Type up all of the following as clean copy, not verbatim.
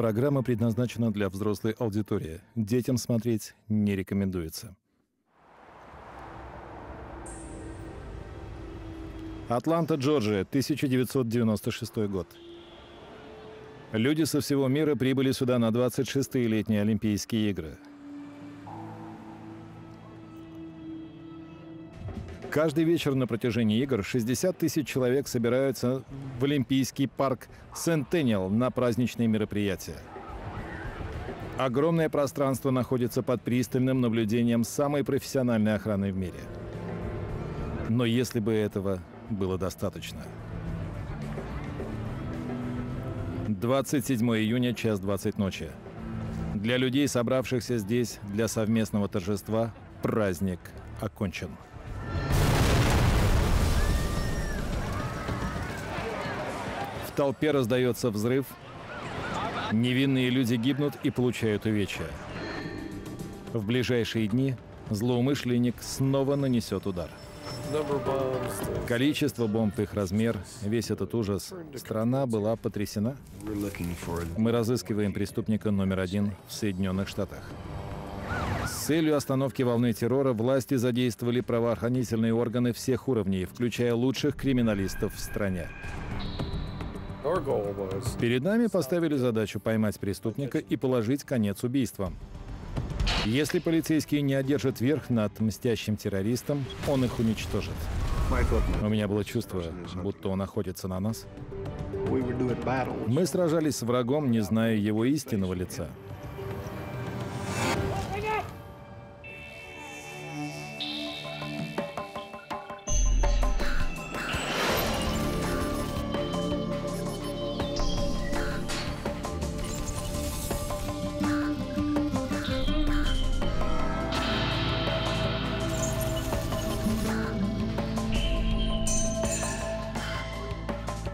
Программа предназначена для взрослой аудитории. Детям смотреть не рекомендуется. Атланта, Джорджия, 1996 год. Люди со всего мира прибыли сюда на 26-е летние Олимпийские игры. Каждый вечер на протяжении игр 60 тысяч человек собираются в Олимпийский парк Сентениал на праздничные мероприятия. Огромное пространство находится под пристальным наблюдением самой профессиональной охраны в мире. Но если бы этого было достаточно. 27 июня, час 20 ночи. Для людей, собравшихся здесь для совместного торжества, праздник окончен. В толпе раздается взрыв, невинные люди гибнут и получают увечья. В ближайшие дни злоумышленник снова нанесет удар. Количество бомб, их размер, весь этот ужас. Страна была потрясена. Мы разыскиваем преступника номер 1 в Соединенных Штатах. С целью остановки волны террора власти задействовали правоохранительные органы всех уровней, включая лучших криминалистов в стране. Перед нами поставили задачу поймать преступника и положить конец убийствам. Если полицейские не одержат верх над мстящим террористом, он их уничтожит. У меня было чувство, будто он охотится на нас. Мы сражались с врагом, не зная его истинного лица.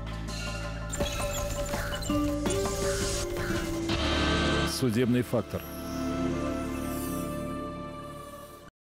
Судебный фактор.